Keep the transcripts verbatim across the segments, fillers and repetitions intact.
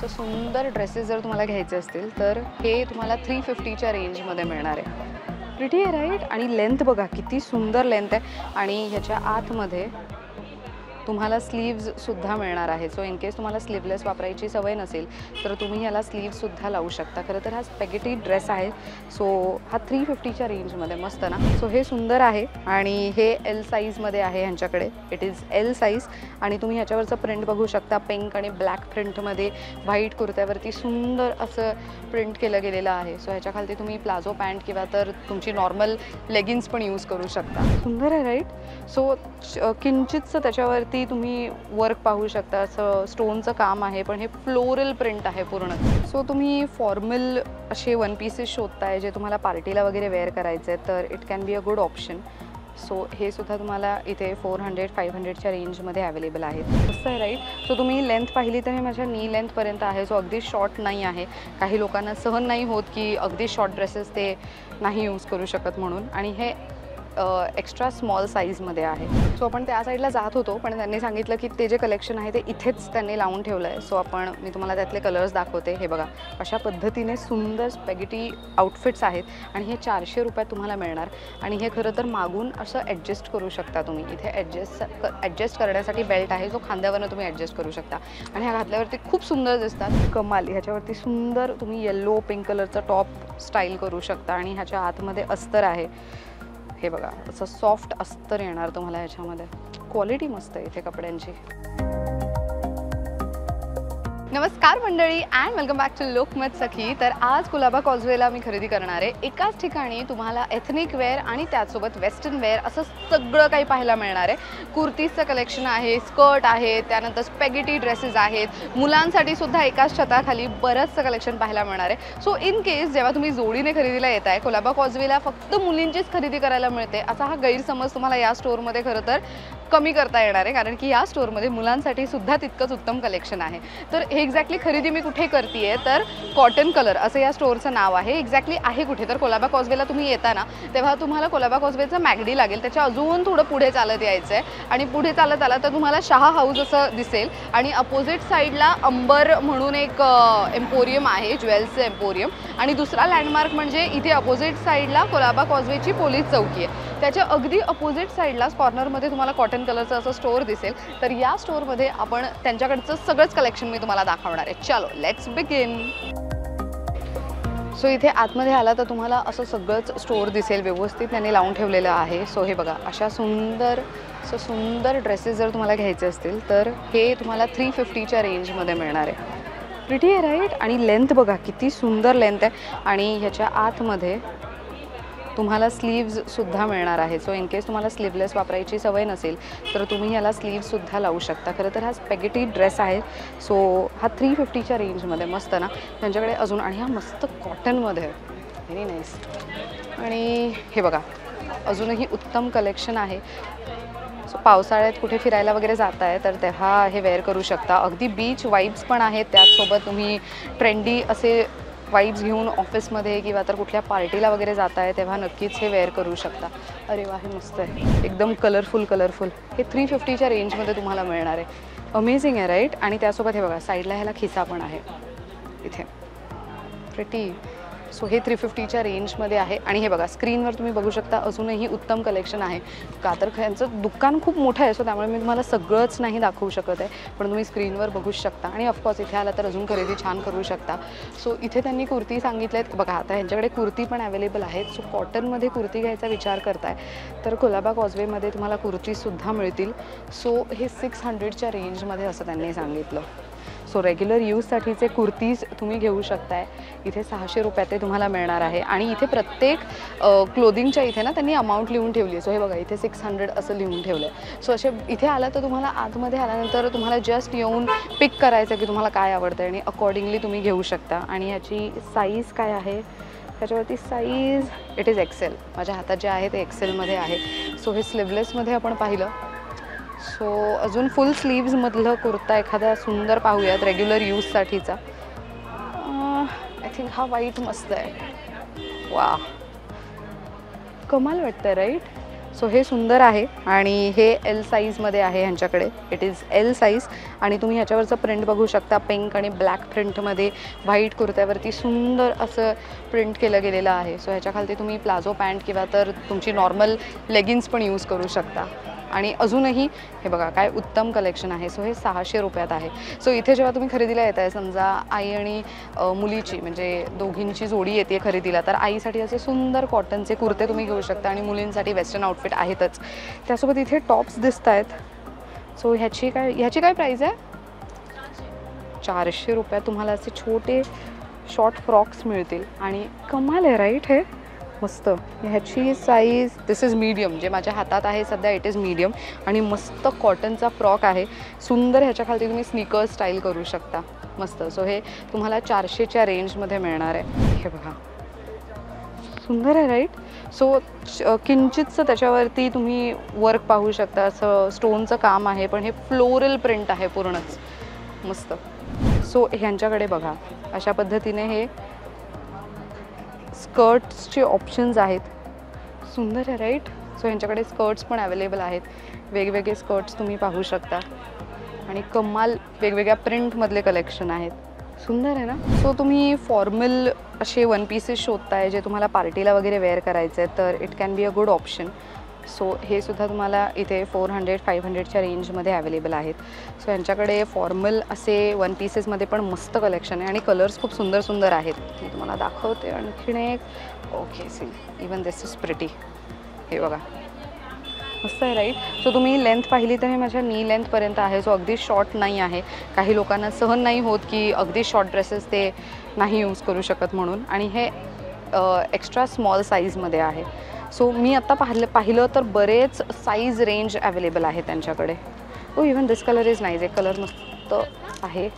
So सुंदर dresses जर तुम्हाला घ्यायचे असतील तर हे तुम्हाला थ्री फिफ्टीच्या रेंजमध्ये मिळणार आहे। प्रिटी आहे राईट। आणि लेंथ बघा किती सुंदर लेंथ आहे आणि ह्याच्या आतमध्ये तुम्हाला स्लीव्ससुद्धा मिळणार आहे। सो इन केस तुम्हाला स्लीवलेस वापरायची सवय नसेल तर तुम्ही ह्याला स्लीव्ससुद्धा लावू शकता। खरं तर हा स्पॅगेटी ड्रेस आहे, सो हा थ्री फिफ्टीच्या रेंजमध्ये मस्त ना। सो हे सुंदर आहे आणि हे एल साईजमध्ये आहे ह्यांच्याकडे, इट इज एल साईज। आणि तुम्ही ह्याच्यावरचं प्रिंट बघू शकता, पिंक आणि ब्लॅक प्रिंटमध्ये व्हाईट कुर्त्यावरती सुंदर असं प्रिंट केलं गेलेलं आहे। सो ह्याच्याखाली तुम्ही प्लाझो पॅन्ट किंवा तर तुमची नॉर्मल लेगिन्स पण यूज करू शकता। सुंदर आहे राईट। सो किंचितचं त्याच्यावरती तुम्ही वर्क पाहू शकता, असं स्टोनचं काम आहे पण हे फ्लोरल प्रिंट आहे पूर्ण। सो तुम्ही फॉर्मल असे वन पीसेस शोधताय जे तुम्हाला पार्टीला वगैरे वेअर करायचे तर it can be a good option. So हे सुद्धा तुम्हाला इथे फोर हंड्रेड फाईव्ह हंड्रेडच्या रेंजमध्ये अवेलेबल आहेत। मस्त आहे राईट। सो तुम्ही लेंथ पाहिली तर हे माझ्या नी लेंथपर्यंत आहे, सो अगदी शॉर्ट नाही आहे। काही लोकांना सहन नाही होत की अगदी शॉर्ट ड्रेसेस ते नाही यूज करू शकत म्हणून, आणि हे एक्स्ट्रा स्मॉल साईजमध्ये आहे। सो आपण त्या साईडला जात होतो पण त्यांनी सांगितलं की ते जे कलेक्शन आहे ते इथेच त्यांनी लावून ठेवलं आहे। सो आपण मी तुम्हाला त्यातले कलर्स दाखवते। हे बघा अशा पद्धतीने सुंदर स्पॅगेटी आउटफिट्स आहेत आणि हे चारशे रुपयात तुम्हाला मिळणार। आणि हे खरं तर मागून असं ॲडजस्ट करू शकता तुम्ही, इथे ॲडजस्ट ॲडजस्ट करण्यासाठी बेल्ट आहे जो खांद्यावरनं तुम्ही ॲडजस्ट करू शकता आणि ह्या घातल्यावरती खूप सुंदर दिसतात। कमाल। ह्याच्यावरती सुंदर तुम्ही येल्लो पिंक कलरचा टॉप स्टाईल करू शकता आणि ह्याच्या आतमध्ये अस्तर आहे। हे बघा असं सॉफ्ट अस्तर येणार तुम्हाला ह्याच्यामध्ये, क्वालिटी मस्त आहे इथे कपड्यांची। नमस्कार मंडळी and welcome back to Lokmat Sakhi. तर आज कुलाबा कॉजवेला मी खरेदी करणार आहे। एकाच ठिकाणी तुम्हाला एथनिक वेअर आणि त्याचसोबत वेस्टर्न वेअर असं सगळं काही पाहायला मिळणार आहे। कुर्तीजचं कलेक्शन आहे, स्कर्ट आहे, त्यानंतर स्पॅगेटी ड्रेसेस आहेत, मुलांसाठी सुद्धा एकाच छताखाली बरंचसं कलेक्शन पाहायला मिळणार आहे। सो इन केस जेव्हा तुम्ही जोडीने खरेदीला येत आहे, कुलाबा कॉजवेला फक्त मुलींचीच खरेदी करायला मिळते असा हा गैरसमज तुम्हाला या स्टोअरमध्ये खरं तर कमी करता येणार आहे, कारण की या स्टोअरमध्ये मुलांसाठी सुद्धा तितकंच उत्तम कलेक्शन आहे। तर हे एक्झॅक्टली खरेदी मी कुठे करते आहे तर कॉटन कलर असं या स्टोअरचं नाव आहे। एक्झॅक्टली आहे कुठे तर कोलाबा कॉजवेला तुम्ही येता ना तेव्हा तुम्हाला कोलाबा कॉजवेचं मॅगडी लागेल, त्याच्या अजून थोडं पुढे चालत यायचं आहे आणि पुढे चालत आला तर तुम्हाला शहा हाऊस असं दिसेल आणि अपोजिट साईडला अंबर म्हणून एक एम्पोरियम आहे, ज्वेल्सचं एम्पोरियम। आणि दुसरा लँडमार्क म्हणजे इथे अपोजिट साईडला कोलाबा कॉजवेची पोलीस चौकी आहे, त्याच्या अगदी अपोजिट साईडलाच कॉर्नरमध्ये तुम्हाला कॉटन कलरचं असं स्टोअर दिसेल। तर या स्टोअरमध्ये आपण त्यांच्याकडचं सगळंच कलेक्शन मी तुम्हाला दाखवणार आहे। चलो लेट्स बिगिन। सो इथे आतमध्ये आला तर तुम्हाला असं सगळंच स्टोअर दिसेल, व्यवस्थित त्यांनी लावून ठेवलेलं आहे। सो हे बघा अशा सुंदर सो सुंदर ड्रेसेस जर तुम्हाला घ्यायचे असतील तर हे तुम्हाला थ्री फिफ्टीच्या रेंजमध्ये मिळणार आहे। प्रिटी आहे राईट। आणि लेंथ बघा किती सुंदर लेंथ आहे आणि ह्याच्या आतमध्ये तुम्हाला स्लीव्ससुद्धा मिळणार आहे। सो इन केस तुम्हाला स्लीवलेस वापरायची सवय नसेल तर तुम्ही ह्याला स्लीव्ससुद्धा लावू शकता। खरं तर हा स्पॅगेटी ड्रेस आहे, सो हा थ्री फिफ्टीच्या रेंजमध्ये मस्त ना। त्यांच्याकडे अजून आणि हा मस्त कॉटनमध्ये आहे, व्हेरी नाईस। आणि हे बघा अजूनही उत्तम कलेक्शन आहे। सो पावसाळ्यात कुठे फिरायला वगैरे जात आहे तर तेव्हा हे वेअर करू शकता। अगदी बीच वाईब्स पण आहेत, त्याचसोबत तुम्ही ट्रेंडी असे वाईब्स घेऊन ऑफिसमध्ये किंवा तर कुठल्या पार्टीला वगैरे जात आहे तेव्हा नक्कीच हे वेअर करू शकता। अरे वा हे मस्त आहे, एकदम कलरफुल कलरफुल। हे थ्री फिफ्टीच्या रेंजमध्ये तुम्हाला मिळणार आहे, अमेझिंग आहे राईट। आणि त्यासोबत हे बघा साईडला ह्याला खिसा पण आहे इथे, प्रिटी। सो हे थ्री फिफ्टीच्या रेंजमध्ये आहे आणि हे बघा स्क्रीनवर तुम्ही बघू शकता अजूनही उत्तम कलेक्शन आहे। का तर ह्यांचं दुकान खूप मोठं आहे, सो त्यामुळे मी तुम्हाला सगळंच नाही दाखवू शकत आहे, पण तुम्ही स्क्रीनवर बघूच शकता। आणि ऑफकोर्स इथे आला तर अजून खरेदी छान करू शकता। सो इथे त्यांनी कुर्ती सांगितले आहेत बघा, आता ह्यांच्याकडे कुर्ती पण अवेलेबल आहेत। सो कॉटनमध्ये कुर्ती घ्यायचा विचार करताय तर कोलाबा कॉजवेमध्ये तुम्हाला कुर्तीसुद्धा मिळतील। सो हे सिक्स हंड्रेडच्या रेंजमध्ये असं त्यांनी सांगितलं। सो रेग्युलर यूजसाठीचे कुर्तीज तुम्ही घेऊ शकताय, इथे सहाशे रुपयात ते तुम्हाला मिळणार आहे। आणि इथे प्रत्येक क्लोदिंगच्या इथे ना त्यांनी अमाऊंट लिहून ठेवली आहे। सो हे बघा इथे सिक्स हंड्रेड असं लिहून ठेवलं आहे। सो असे इथे आलं तर तुम्हाला आतमध्ये आल्यानंतर तुम्हाला जस्ट येऊन पिक करायचं की तुम्हाला काय आवडतं आणि अकॉर्डिंगली तुम्ही घेऊ शकता। आणि ह्याची साईज काय आहे त्याच्यावरती साईज इट इज एक्सेल, माझ्या हातात जे आहे ते एक्सेलमध्ये आहे। सो हे स्लीवलेसमध्ये आपण पाहिलं। सो अजून फुल स्लीव्समधलं कुर्ता एखादा सुंदर पाहूयात रेग्युलर यूजसाठीचा। आय थिंक हा व्हाईट मस्त आहे, वा कमाल वाटतं राईट। सो हे सुंदर आहे आणि हे एल साईजमध्ये आहे ह्यांच्याकडे. इट इज एल साईज आणि तुम्ही ह्याच्यावरचं प्रिंट बघू शकता. पिंक आणि ब्लॅक प्रिंटमध्ये व्हाईट कुर्त्यावरती सुंदर असं प्रिंट केलं गेलेलं आहे. सो ह्याच्याखाली तुम्ही प्लाझो पॅन्ट किंवा तर तुमची नॉर्मल लेगिन्स पण यूज करू शकता. आणि अजूनही हे बघा काय उत्तम कलेक्शन आहे. सो हे सहाशे रुपयात आहे. सो इथे जेव्हा तुम्ही खरेदीला येत आहे, समजा आई आणि मुलीची म्हणजे दोघींची जोडी येते खरेदीला, तर आईसाठी असे सुंदर कॉटनचे कुर्ते तुम्ही घेऊ शकता आणि मुलींसाठी वेस्टर्न आउटफिट आहेतच. त्यासोबत इथे टॉप्स दिसत आहेत. सो ह्याची काय ह्याची काय प्राईस आहे? चारशे रुपयात तुम्हाला असे छोटे शॉर्ट फ्रॉक्स मिळतील आणि कमाल आहे राईट. हे मस्त. ह्याची साईज दिस इज मीडियम, जे माझ्या हातात आहे सध्या इट इज मीडियम आणि मस्त कॉटनचा फ्रॉक आहे. सुंदर ह्याच्याखाली तुम्ही स्नीकर्स स्टाईल करू शकता मस्त. सो हे तुम्हाला चारशेच्या रेंजमध्ये मिळणार आहे. हे बघा सुंदर आहे राईट. सो किंचितचं त्याच्यावरती तुम्ही वर्क पाहू शकता. असं स्टोनचं काम आहे पण हे फ्लोरल प्रिंट आहे पूर्णच मस्त. सो ह्यांच्याकडे बघा अशा पद्धतीने हे स्कर्ट्सचे ऑप्शन्स आहेत. सुंदर आहे राईट. सो ह्यांच्याकडे स्कर्ट्स पण अवेलेबल आहेत. वेगवेगळे स्कर्ट्स तुम्ही पाहू शकता आणि कमाल वेगवेगळ्या प्रिंटमधले कलेक्शन आहेत. सुंदर आहे ना. सो तुम्ही फॉर्मल असे वन पीसेस शोधताय जे तुम्हाला पार्टीला वगैरे वेअर करायचे आहेत, तर it can be a good option. So हे सुद्धा तुम्हाला इथे फोर हंड्रेड फाईव्ह हंड्रेडच्या रेंजमध्ये अवेलेबल आहेत. सो यांच्याकडे फॉर्मल असे वन पीसेसमध्ये पण मस्त कलेक्शन आहे आणि कलर्स खूप सुंदर सुंदर आहेत. मी तुम्हाला दाखवते आणखीन एक. Okay see even this is pretty. हे बघा मस्त आहे राईट. सो तुम्ही लेंथ पाहिली तर हे माझ्या नी लेंथपर्यंत आहे. सो अगदी शॉर्ट नाही आहे. काही लोकांना सहन नाही होत की अगदी शॉर्ट ड्रेसेस ते नाही यूज करू शकत म्हणून, आणि हे एक्स्ट्रा स्मॉल साईजमध्ये आहे. सो मी आत्ता पाहिलं पाहिलं तर बरेच साईज रेंज अवेलेबल आहे त्यांच्याकडे. Oh even this colour is nice. एक कलर मस्त आहे,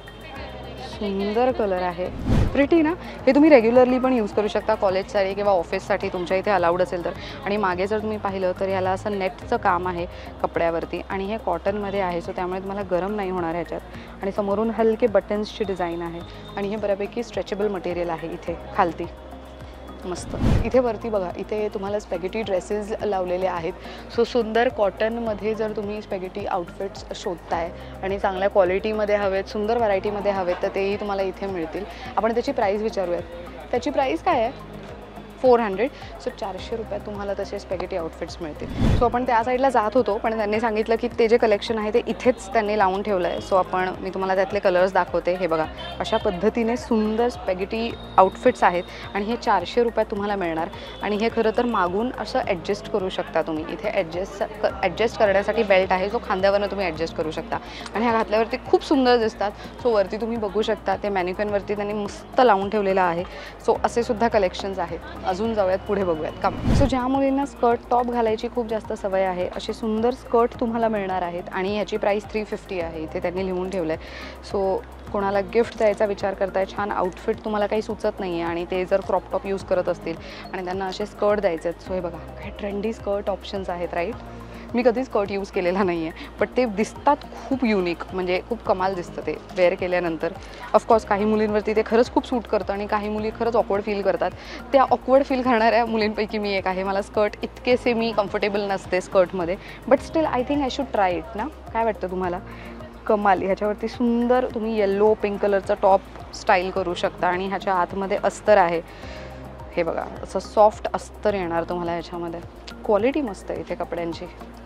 सुंदर कलर आहे, प्रिटी ना. हे तुम्ही रेग्युलरली पण यूज करू शकता कॉलेजसाठी किंवा ऑफिससाठी तुमच्या इथे अलाउड असेल तर. आणि मागे जर तुम्ही पाहिलं तर ह्याला असं नेटचं काम आहे कपड्यावरती आणि हे कॉटनमध्ये आहे. सो त्यामुळे तुम्हाला गरम नाही होणार ह्याच्यात. आणि समोरून हलके बटन्सची डिझाईन आहे आणि हे बऱ्यापैकी स्ट्रेचेबल मटेरियल आहे इथे खालती मस्त. इथे वरती बघा इथे तुम्हाला स्पॅगेटी ड्रेसेस लावलेले आहेत. सो सुंदर कॉटनमध्ये जर तुम्ही स्पॅगेटी आउटफिट्स शोधताय आणि चांगल्या क्वालिटीमध्ये हवेत, सुंदर व्हरायटीमध्ये हवेत, तर तेही तुम्हाला इथे मिळतील. आपण त्याची प्राईस विचारूयात. त्याची प्राईस काय आहे? Four hundred. सो चारशे रुपयात तुम्हाला तसे स्पॅगेटी आउटफिट्स मिळतील. सो आपण त्या साईडला जात होतो पण त्यांनी सांगितलं की ते जे कलेक्शन आहे ते इथेच त्यांनी लावून ठेवलं आहे. सो आपण मी तुम्हाला त्यातले कलर्स दाखवते. हे बघा अशा पद्धतीने सुंदर स्पॅगेटी आउटफिट्स आहेत आणि हे चारशे रुपयात तुम्हाला मिळणार. आणि हे खरं तर मागून असं ॲडजस्ट करू शकता तुम्ही. इथे ॲडजस्ट ॲडजस्ट करण्यासाठी बेल्ट आहे जो खांद्यावरनं तुम्ही ॲडजस्ट करू शकता आणि ह्या घातल्यावरती खूप सुंदर दिसतात. सो वरती तुम्ही बघू शकता ते मॅनिक्युनवरती त्यांनी मस्त लावून ठेवलेलं आहे. सो असे सुद्धा कलेक्शन्स आहेत. अजून जाऊयात पुढे बघूयात का. सो ज्या मुलींना स्कर्ट टॉप घालायची खूप जास्त सवय आहे असे सुंदर स्कर्ट तुम्हाला मिळणार आहेत आणि ह्याची प्राईस थ्री फिफ्टी आहे. इथे त्यांनी लिहून ठेवलं आहे. सो कोणाला गिफ्ट द्यायचा विचार करताय, छान आउटफिट तुम्हाला काही सुचत नाही आहे आणि ते जर क्रॉप टॉप यूज करत असतील आणि त्यांना असे स्कर्ट द्यायचे आहेत. सो हे बघा काही ट्रेंडी स्कर्ट ऑप्शन्स आहेत राईट. मी कधी स्कर्ट यूज केलेला नाही आहे बट ते दिसतात खूप युनिक, म्हणजे खूप कमाल दिसतं ते वेअर केल्यानंतर. ऑफकोर्स काही मुलींवरती ते खरंच खूप सूट करतं आणि काही मुली खरंच ऑकवर्ड फील करतात. त्या ऑकवर्ड फील करणाऱ्या मुलींपैकी मी एक आहे. मला स्कर्ट इतकेसे मी कम्फर्टेबल नसते स्कर्टमध्ये, but still I think I should try it ना. काय वाटतं तुम्हाला? कमाल. ह्याच्यावरती सुंदर तुम्ही येल्लो पिंक कलरचा टॉप स्टाईल करू शकता आणि ह्याच्या आतमध्ये अस्तर आहे. हे बघा असं सॉफ्ट अस्तर येणार तुम्हाला ह्याच्यामध्ये. क्वालिटी मस्त आहे इथे कपड्यांची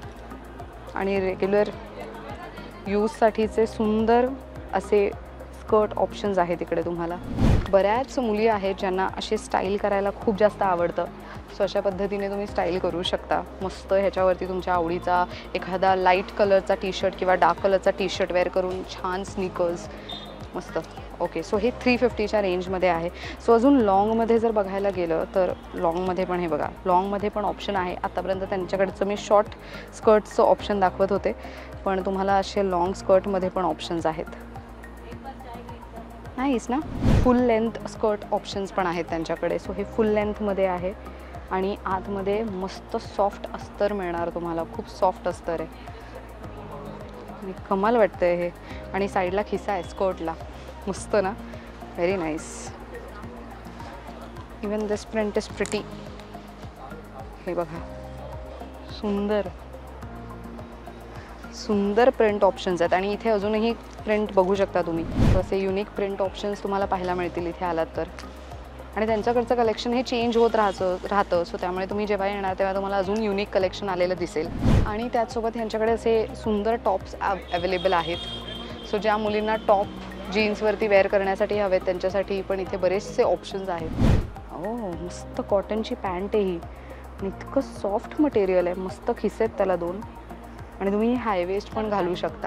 आणि रेग्युलर यूजसाठीचे सुंदर असे स्कर्ट ऑप्शन्स आहेत इकडे तुम्हाला. बऱ्याच मुली आहेत ज्यांना असे स्टाईल करायला खूप जास्त आवडतं. सो अशा पद्धतीने तुम्ही स्टाईल करू शकता मस्त. ह्याच्यावरती तुमच्या आवडीचा एखादा लाईट कलरचा टी शर्ट किंवा डार्क कलरचा टी शर्ट वेअर करून छान स्नीकर्स मस्त. ओके सो हे थ्री फिफ्टीच्या रेंजमध्ये आहे. सो अजून लॉंगमध्ये जर बघायला गेलं तर लॉंगमध्ये पण हे बघा लॉंगमध्ये पण ऑप्शन आहे. आतापर्यंत त्यांच्याकडचं मी शॉर्ट स्कर्ट्सचं ऑप्शन दाखवत होते पण तुम्हाला असे लॉंग स्कर्टमध्ये पण ऑप्शन्स आहेत. नाहीच ना. फुल लेंथ स्कर्ट ऑप्शन्स पण आहेत त्यांच्याकडे. सो हे फुल लेंथमध्ये आहे आणि आतमध्ये मस्त सॉफ्ट अस्तर मिळणार तुम्हाला. खूप सॉफ्ट अस्तर आहे, कमाल वाटतं आहे हे. आणि साईडला खिसा आहे स्कर्टला मस्त ना. Very nice. Even this print is pretty. हे बघा सुंदर सुंदर प्रिंट ऑप्शन्स आहेत आणि इथे अजूनही प्रिंट बघू शकता तुम्ही. असे युनिक प्रिंट ऑप्शन्स तुम्हाला पाहायला मिळतील इथे आलात तर. आणि त्यांच्याकडचं कलेक्शन हे चेंज होत राहायचं राहतं सो त्यामुळे तुम्ही जेव्हा येणार तेव्हा तुम्हाला अजून युनिक कलेक्शन आलेलं दिसेल. आणि त्याचसोबत ह्यांच्याकडे असे सुंदर टॉप्स अवेलेबल आहेत. सो ज्या मुलींना टॉप जीन्सवरती वेअर करण्यासाठी हवेत त्यांच्यासाठी पण इथे बरेचसे ऑप्शन्स आहेत. ओ मस्त कॉटनची पॅन्ट आहे ही. इतकं सॉफ्ट मटेरियल आहे. मस्त खिसे आहेत त्याला दोन आणि तुम्ही हाय वेस्ट पण घालू शकता.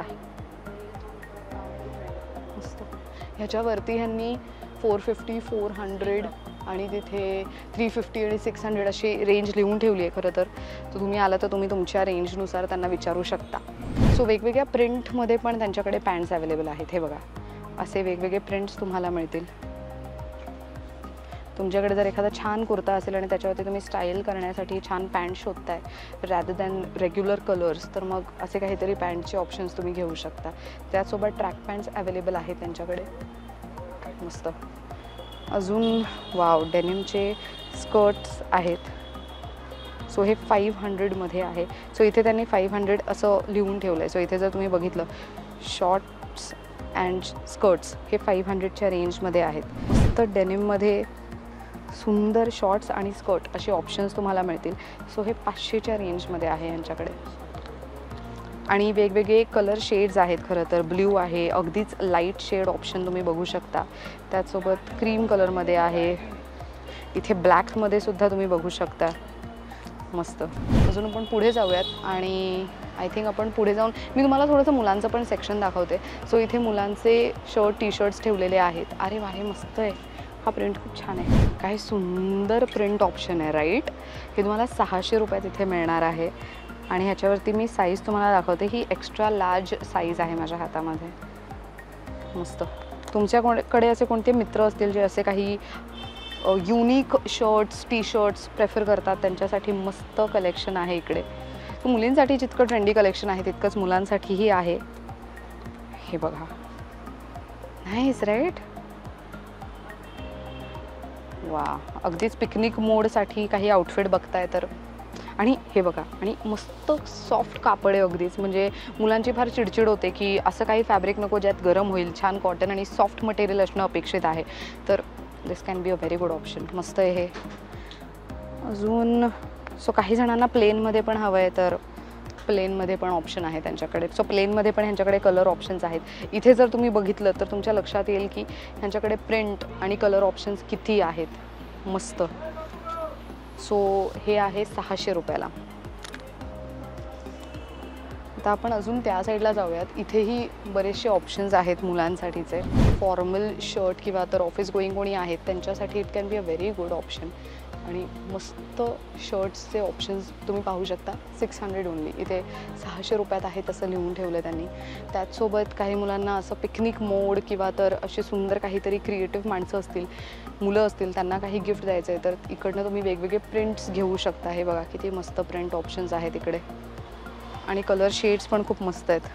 मस्त. ह्याच्यावरती ह्यांनी फोर फिफ्टी फोर हंड्रेड आणि तिथे थ्री फिफ्टी आणि सिक्स हंड्रेड अशी रेंज लिहून ठेवली आहे खरं तर. तर तुम्ही आला तर तुम्ही तुमच्या रेंजनुसार त्यांना विचारू शकता. सो वेगवेगळ्या प्रिंटमध्ये पण त्यांच्याकडे पॅन्ट्स अवेलेबल आहेत. हे बघा असे वेगवेगळे प्रिंट्स तुम्हाला मिळतील. तुमच्याकडे जर एखादा छान कुर्ता असेल आणि त्याच्यावरती तुम्ही स्टाईल करण्यासाठी छान पॅन्ट शोधताय रॅदर दॅन रेग्युलर कलर्स तर मग असे काहीतरी पॅन्टचे ऑप्शन्स तुम्ही घेऊ शकता. त्याचसोबत ट्रॅक पॅन्ट्स अवेलेबल आहेत त्यांच्याकडे. मस्त. अजून वाव डेनिमचे स्कर्ट्स आहेत. सो हे फाईव्ह हंड्रेडमध्ये आहे. सो इथे त्यांनी फाईव्ह हंड्रेड असं लिहून ठेवलं आहे. सो इथे जर तुम्ही बघितलं शॉर्ट्स अँड स्कर्ट्स हे फाईव्ह हंड्रेडच्या रेंजमध्ये आहेत. मस्त डेनिममध्ये सुंदर शॉर्ट्स आणि स्कर्ट असे ऑप्शन्स तुम्हाला मिळतील. सो हे पाचशेच्या रेंजमध्ये आहे यांच्याकडे. आणि वेगवेगळे कलर शेड्स आहेत खरं तर. ब्ल्यू आहे, अगदीच लाईट शेड ऑप्शन तुम्ही बघू शकता. त्याचसोबत क्रीम कलरमध्ये आहे. इथे ब्लॅकमध्ये सुद्धा तुम्ही बघू शकता. मस्त. अजून आपण पुढे जाऊयात आणि आय थिंक आपण पुढे जाऊन मी तुम्हाला थोडंसं मुलांचं पण सेक्शन दाखवते. सो इथे मुलांचे शर्ट टी शर्ट्स ठेवलेले आहेत. अरे वा हे मस्त आहे. हा प्रिंट खूप छान आहे. काय सुंदर प्रिंट ऑप्शन आहे राईट. हे तुम्हाला सहाशे रुपयात इथे मिळणार आहे. आणि ह्याच्यावरती मी साईज तुम्हाला दाखवते. ही एक्स्ट्रा लार्ज साईज आहे माझ्या हातामध्ये. मस्त. तुमच्याकडे असे कोणते मित्र असतील जे असे काही unique shirts T shirts prefer करतात त्यांच्यासाठी मस्त कलेक्शन आहे इकडे. तर मुलींसाठी जितकं ट्रेंडी कलेक्शन आहे तितकंच मुलांसाठीही आहे. हे बघा नाईस राईट. वा अगदीच पिकनिक मोडसाठी काही आउटफिट बघताय तर. आणि हे बघा आणि मस्त सॉफ्ट कापड आहे अगदीच. म्हणजे मुलांची फार चिडचिड होते की असं काही फॅब्रिक नको ज्यात गरम होईल. छान कॉटन आणि सॉफ्ट मटेरियल असणं अपेक्षित आहे. तर this can be a very good option. मस्त आहे हे. अजून सो काही जणांना प्लेनमध्ये पण हवं आहे तर प्लेनमध्ये पण ऑप्शन आहे त्यांच्याकडे. सो प्लेनमध्ये पण ह्यांच्याकडे कलर ऑप्शन्स आहेत. इथे जर तुम्ही बघितलं तर तुमच्या लक्षात येईल की ह्यांच्याकडे प्रिंट आणि कलर ऑप्शन्स किती आहेत. मस्त. सो हे आहे सहाशे रुपयाला. आता आपण अजून त्या साईडला जाऊयात. इथेही बरेचसे ऑप्शन्स आहेत मुलांसाठीचे. फॉर्मल शर्ट किंवा तर ऑफिस गोईंग कोणी आहेत त्यांच्यासाठी it can be a very good option. आणि मस्त शर्ट्सचे ऑप्शन्स तुम्ही पाहू शकता. Six hundred only. इथे सहाशे रुपयात आहे तसं लिहून ठेवलं त्यांनी. त्याचसोबत काही मुलांना असं पिकनिक मोड किंवा तर असे सुंदर काहीतरी क्रिएटिव्ह माणसं असतील मुलं असतील त्यांना काही गिफ्ट द्यायचं आहे तर इकडनं तुम्ही वेगवेगळे प्रिंट्स घेऊ शकता. हे बघा किती मस्त प्रिंट ऑप्शन्स आहेत इकडे. आणि कलर शेड्स पण खूप मस्त आहेत.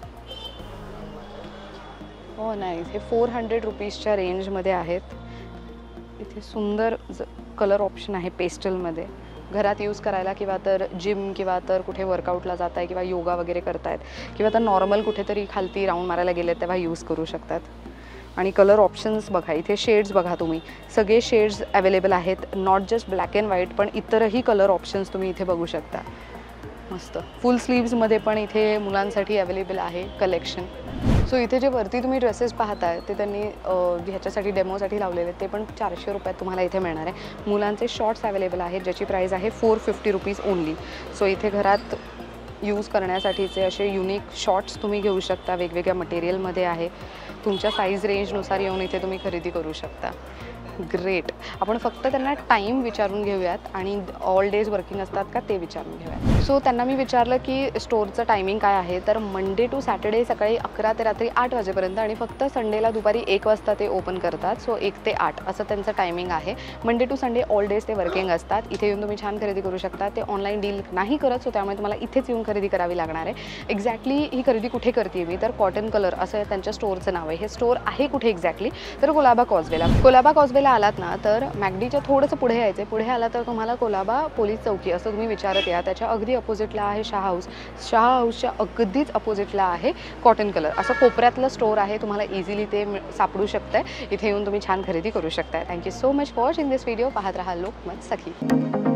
हो नाही हे फोर हंड्रेड रुपीजच्या रेंजमध्ये आहेत. इथे सुंदर ज कलर ऑप्शन आहे पेस्टलमध्ये. घरात यूज करायला किंवा तर जिम किंवा तर कुठे वर्कआउटला जात आहे किंवा योगा वगैरे करतायत किंवा तर नॉर्मल कुठेतरी खालती राऊंड मारायला गेले तेव्हा यूज करू शकतात. आणि कलर ऑप्शन्स बघा इथे शेड्स बघा तुम्ही. सगळे शेड्स अवेलेबल आहेत. Not just black and white पण इतरही कलर ऑप्शन्स तुम्ही इथे बघू शकता. मस्त. फुल स्लीव्समध्ये पण इथे मुलांसाठी अवेलेबल आहे कलेक्शन. सो इथे जे वरती तुम्ही ड्रेसेस पाहताय ते त्यांनी ह्याच्यासाठी डेमोसाठी लावलेले ते पण चारशे रुपयात तुम्हाला इथे मिळणार आहे. मुलांचे शॉर्ट्स अवेलेबल आहेत ज्याची प्राईस आहे four fifty rupees only. So इथे घरात यूज करण्यासाठीचे असे युनिक शॉर्ट्स तुम्ही घेऊ शकता. वेगवेगळ्या मटेरियलमध्ये आहे. तुमच्या साईज रेंजनुसार येऊन इथे तुम्ही खरेदी करू शकता. ग्रेट. आपण फक्त त्यांना टाईम विचारून घेऊयात आणि ऑल डेज वर्किंग असतात का ते विचारून घेऊयात. सो त्यांना मी विचारलं की स्टोअरचं टायमिंग काय आहे तर मंडे टू सॅटर्डे सकाळी अकरा ते रात्री आठ वाजेपर्यंत आणि फक्त संडेला दुपारी एक वाजता ते ओपन करतात. सो एक ते आठ असं त्यांचं टायमिंग आहे. Monday to Sunday all days ते वर्किंग असतात. इथे येऊन तुम्ही छान खरेदी करू शकता. ते ऑनलाईन डील नाही करत सो त्यामुळे तुम्हाला इथेच येऊन खरेदी करावी लागणार आहे. एक्झॅक्टली ही खरेदी कुठे करते मी तर कॉटन कलर असं त्यांच्या स्टोअरचं नाव आहे. हे स्टोअर आहे कुठे एक्झॅक्टली, तर कोलाबा कॉजवेला. कोलाबा कॉजवेला आलात ना तर मॅकडीच्या थोडंसं पुढे यायचं. पुढे आला तर तुम्हाला कोलाबा पोलीस चौकी असं तुम्ही विचारत या. त्याच्या अगदी अपोजिटला आहे शाह हाऊस. शाह हाऊसच्या अगदीच अपोजिटला आहे कॉटन कलर. असं कोपऱ्यातलं स्टोअर आहे, तुम्हाला इझिली ते सापडू शकतं. इथे येऊन तुम्ही छान खरेदी करू शकता. Thank you so much for watching this video. पाहत राहा लोकमत सखी.